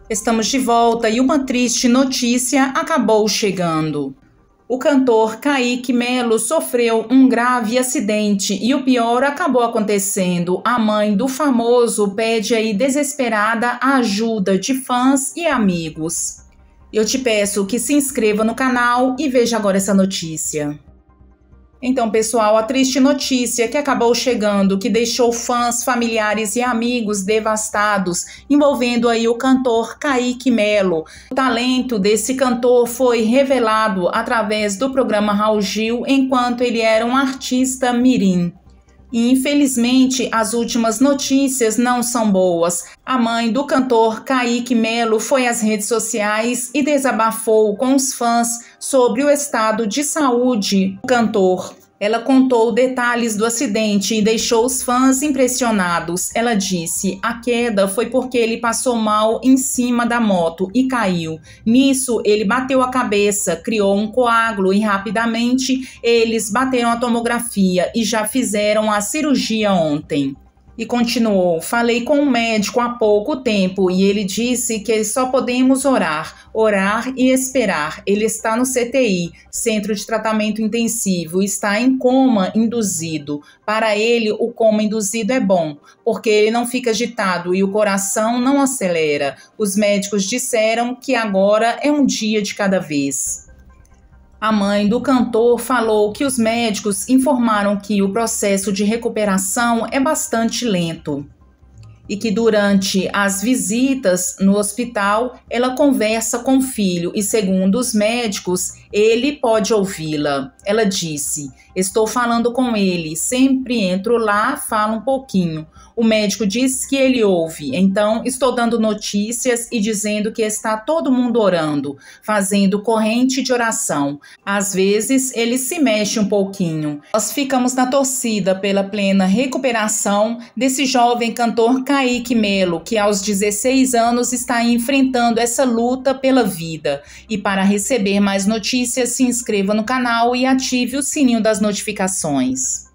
Estamos de volta e uma triste notícia acabou chegando. O cantor Kaique Melo sofreu um grave acidente e o pior acabou acontecendo. A mãe do famoso pede aí desesperada a ajuda de fãs e amigos. Eu te peço que se inscreva no canal e veja agora essa notícia. Então, pessoal, a triste notícia que acabou chegando, que deixou fãs, familiares e amigos devastados, envolvendo aí o cantor Kaique Melo. O talento desse cantor foi revelado através do programa Raul Gil, enquanto ele era um artista mirim. E, infelizmente, as últimas notícias não são boas. A mãe do cantor Kaique Melo foi às redes sociais e desabafou com os fãs sobre o estado de saúde do cantor. Ela contou detalhes do acidente e deixou os fãs impressionados. Ela disse: a queda foi porque ele passou mal em cima da moto e caiu. Nisso, ele bateu a cabeça, criou um coágulo e rapidamente eles bateram a tomografia e já fizeram a cirurgia ontem. E continuou: falei com um médico há pouco tempo e ele disse que só podemos orar e esperar. Ele está no CTI, Centro de Tratamento Intensivo, está em coma induzido. Para ele, o coma induzido é bom, porque ele não fica agitado e o coração não acelera. Os médicos disseram que agora é um dia de cada vez. A mãe do cantor falou que os médicos informaram que o processo de recuperação é bastante lento e que durante as visitas no hospital ela conversa com o filho e, segundo os médicos, ele pode ouvi-la. Ela disse: estou falando com ele, sempre entro lá, falo um pouquinho. O médico diz que ele ouve, então estou dando notícias e dizendo que está todo mundo orando, fazendo corrente de oração. Às vezes ele se mexe um pouquinho. Nós ficamos na torcida pela plena recuperação desse jovem cantor Kaique Melo, que aos 16 anos está enfrentando essa luta pela vida. E para receber mais notícias, se inscreva no canal e ative o sininho das notificações.